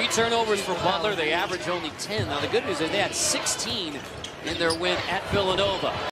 3 turnovers for Butler. They average only 10. Now the good news is they had 16 in their win at Villanova.